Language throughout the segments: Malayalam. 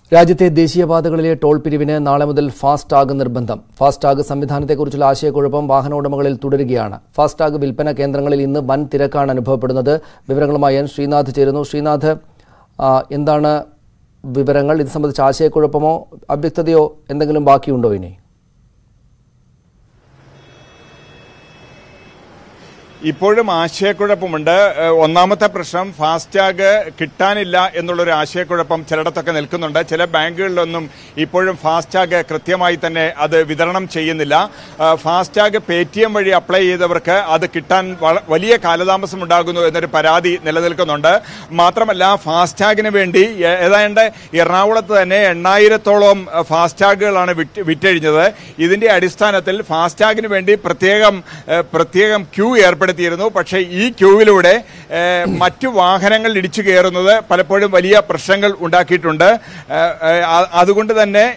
രാജ്യത്തെ ദേശീയപാതകളിലെ ടോൾ പിരിവിന് നാളെ മുതൽ ഫാസ്ടാഗ് നിർബന്ധം. ഫാസ്ടാഗ് സംവിധാനത്തെക്കുറിച്ചുള്ള ആശയക്കുഴപ്പം വാഹനോടമകളിൽ തുടരുകയാണ്. ഫാസ്ടാഗ് വിൽപ്പന കേന്ദ്രങ്ങളിൽ ഇന്ന് വൻ തിരക്കാണ് അനുഭവപ്പെടുന്നത്. വിവരങ്ങളുമായി എൻ ശ്രീനാഥ് ചേരുന്നു. ശ്രീനാഥ്, എന്താണ് വിവരങ്ങൾ? ഇത് സംബന്ധിച്ച ആശയക്കുഴപ്പമോ അവ്യക്തതയോ എന്തെങ്കിലും ബാക്കിയുണ്ടോ ഇനി? ഇപ്പോഴും ആശയക്കുഴപ്പമുണ്ട്. ഒന്നാമത്തെ പ്രശ്നം ഫാസ്ടാഗ് കിട്ടാനില്ല എന്നുള്ളൊരു ആശയക്കുഴപ്പം ചിലയിടത്തൊക്കെ നിൽക്കുന്നുണ്ട്. ചില ബാങ്കുകളിലൊന്നും ഇപ്പോഴും ഫാസ്ടാഗ് കൃത്യമായി തന്നെ അത് വിതരണം ചെയ്യുന്നില്ല. ഫാസ്ടാഗ് പേടിഎം വഴി അപ്ലൈ ചെയ്തവർക്ക് അത് കിട്ടാൻ വലിയ കാലതാമസം ഉണ്ടാകുന്നു എന്നൊരു പരാതി നിലനിൽക്കുന്നുണ്ട്. മാത്രമല്ല, ഫാസ്ടാഗിന് വേണ്ടി ഏതാണ്ട് എറണാകുളത്ത് തന്നെ 8000-ഓളം ഫാസ്ടാഗുകളാണ് വിറ്റഴിഞ്ഞത്. ഇതിന്റെ അടിസ്ഥാനത്തിൽ ഫാസ്ടാഗിന് വേണ്ടി പ്രത്യേകം ക്യൂ ഏർപ്പെടുത്തി. പക്ഷേ ഈ ക്യൂവിലൂടെ മറ്റു വാഹനങ്ങൾ ഇടിച്ചു കയറുന്നത് പലപ്പോഴും വലിയ പ്രശ്നങ്ങൾ ഉണ്ടാക്കിയിട്ടുണ്ട്. അതുകൊണ്ട്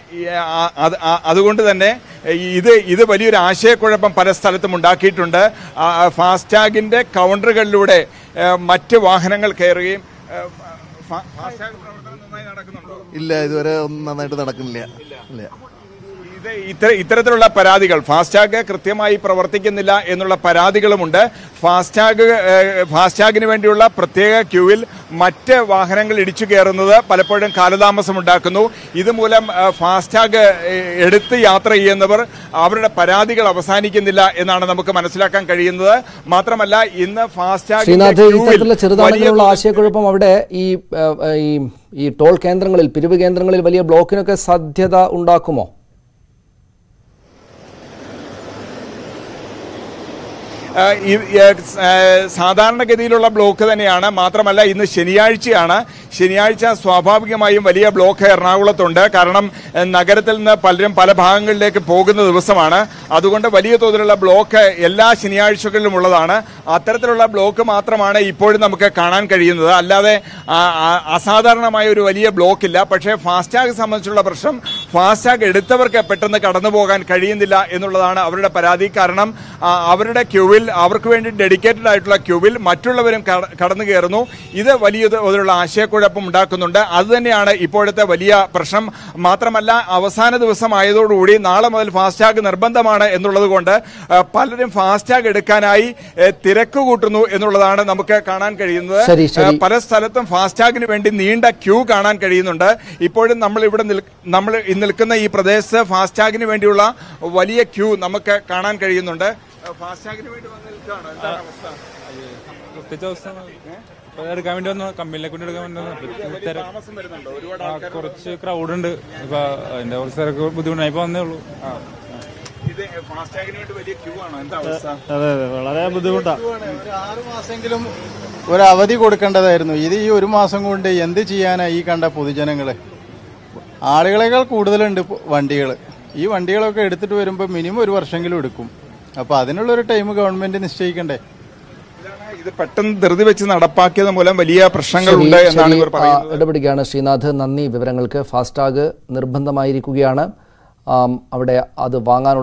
തന്നെ ഇത് വലിയൊരു ആശയക്കുഴപ്പം പല സ്ഥലത്തും ഉണ്ടാക്കിയിട്ടുണ്ട്. ഫാസ്ടാഗിന്റെ കൗണ്ടറുകളിലൂടെ മറ്റ് വാഹനങ്ങൾ കയറുകയും ഫാസ്ടാഗ് പ്രവർത്തനം നന്നായി നടക്കുന്നുണ്ടോ? ഇല്ല, ഇതുവരെ ഒന്നും നന്നായിട്ട് നടക്കുന്നില്ല. ഇത്തരത്തിലുള്ള പരാതികൾ, ഫാസ്ടാഗ് കൃത്യമായി പ്രവർത്തിക്കുന്നില്ല എന്നുള്ള പരാതികളുമുണ്ട്. ഫാസ്ടാഗിന് വേണ്ടിയുള്ള പ്രത്യേക ക്യൂവിൽ മറ്റ് വാഹനങ്ങൾ ഇടിച്ചു കയറുന്നത് പലപ്പോഴും കാലതാമസം ഉണ്ടാക്കുന്നു. ഇതുമൂലം ഫാസ്ടാഗ് എടുത്ത് യാത്ര ചെയ്യുന്നവർ അവരുടെ പരാതികൾ അവസാനിക്കുന്നില്ല എന്നാണ് നമുക്ക് മനസ്സിലാക്കാൻ കഴിയുന്നത്. മാത്രമല്ല, ഇന്ന് ഫാസ്ടാഗ് ചെറുതാണെന്നുള്ള ആശയക്കുഴപ്പം അവിടെ ഈ ടോൾ കേന്ദ്രങ്ങളിൽ, പിരിവ് കേന്ദ്രങ്ങളിൽ വലിയ ബ്ലോക്കിനൊക്കെ സാധ്യത ഉണ്ടാക്കുമോ? സാധാരണഗതിയിലുള്ള ബ്ലോക്ക് തന്നെയാണ്. മാത്രമല്ല, ഇന്ന് ശനിയാഴ്ചയാണ്. ശനിയാഴ്ച സ്വാഭാവികമായും വലിയ ബ്ലോക്ക് എറണാകുളത്തുണ്ട്. കാരണം നഗരത്തിൽ നിന്ന് പലരും പല ഭാഗങ്ങളിലേക്ക് പോകുന്ന ദിവസമാണ്. അതുകൊണ്ട് വലിയ തോതിലുള്ള ബ്ലോക്ക് എല്ലാ ശനിയാഴ്ചകളിലും ഉള്ളതാണ്. അത്തരത്തിലുള്ള ബ്ലോക്ക് മാത്രമാണ് ഇപ്പോഴും നമുക്ക് കാണാൻ കഴിയുന്നത്. അല്ലാതെ അസാധാരണമായ ഒരു വലിയ ബ്ലോക്കില്ല. പക്ഷേ ഫാസ്ടാഗ് സംബന്ധിച്ചുള്ള പ്രശ്നം, ഫാസ്ടാഗ് എടുത്തവർക്ക് പെട്ടെന്ന് കടന്നു പോകാൻ കഴിയുന്നില്ല എന്നുള്ളതാണ് അവരുടെ പരാതി. കാരണം അവരുടെ ക്യൂവിൽ, അവർക്ക് വേണ്ടി ഡെഡിക്കേറ്റഡ് ആയിട്ടുള്ള ക്യൂവിൽ മറ്റുള്ളവരും കടന്നു കയറുന്നു. ഇത് വലിയ തോതിലുള്ള ആശയക്കുഴപ്പം ഉണ്ടാക്കുന്നുണ്ട്. അതുതന്നെയാണ് ഇപ്പോഴത്തെ വലിയ പ്രശ്നം. മാത്രമല്ല, അവസാന ദിവസമായതോടുകൂടി നാളെ മുതൽ ഫാസ്ടാഗ് നിർബന്ധമാണ് എന്നുള്ളത് കൊണ്ട് പലരും ഫാസ്ടാഗ് എടുക്കാനായി തിരക്ക് കൂട്ടുന്നു എന്നുള്ളതാണ് നമുക്ക് കാണാൻ കഴിയുന്നത്. പല സ്ഥലത്തും ഫാസ്ടാഗിന് വേണ്ടി നീണ്ട ക്യൂ കാണാൻ കഴിയുന്നുണ്ട്. ഇപ്പോഴും നമ്മൾ നിൽക്കുന്ന ഈ പ്രദേശത്ത് ഫാസ്ടാഗിന് വേണ്ടിയുള്ള വലിയ ക്യൂ നമുക്ക് കാണാൻ കഴിയുന്നുണ്ട്. ഫാസ്ടാഗിന് വേണ്ടി വന്നിരിക്കുകയാണ്. എന്താണ് അവസ്ഥ? എടുക്കാൻ വേണ്ടി വന്നു, കമ്പനിയിലേക്ക് കൊണ്ട് എടുക്കാൻ വേണ്ടി കുറച്ച് ക്രൗഡ് ഉണ്ട്. ഇപ്പൊ അതിന്റെ കുറച്ച് ബുദ്ധിമുട്ടായി ഇപ്പൊ വന്നേ ഉള്ളൂ. അതെ, വളരെ ബുദ്ധിമുട്ടാണ്. 6 മാസമെങ്കിലും ഒരു അവധി കൊടുക്കേണ്ടതായിരുന്നു. ഇത് ഈ 1 മാസം കൊണ്ട് എന്ത് ചെയ്യാനാ ഈ കണ്ട പൊതുജനങ്ങള്? ആളുകളെക്കാൾ കൂടുതലുണ്ട് വണ്ടികൾ. ഈ വണ്ടികളൊക്കെ എടുത്തിട്ട് വരുമ്പോൾ മിനിമം 1 വർഷമെങ്കിലും എടുക്കും. അപ്പൊ അതിനുള്ളൊരു ടൈം ഗവൺമെന്റ് നിശ്ചയിക്കണ്ടേ? ഇത് പെട്ടെന്ന് ധൃതി വെച്ച് നടപ്പാക്കിയത് മൂലം വലിയ പ്രശ്നങ്ങളുണ്ട് എന്നാണ് ഇവർ പറയുന്നത്. ഇടപെടുകയാണ് ശ്രീനാഥ്. നന്ദി വിവരങ്ങൾക്ക്. ഫാസ്ടാഗ് നിർബന്ധമായിരിക്കുകയാണ്. അവിടെ അത് വാങ്ങാനുള്ള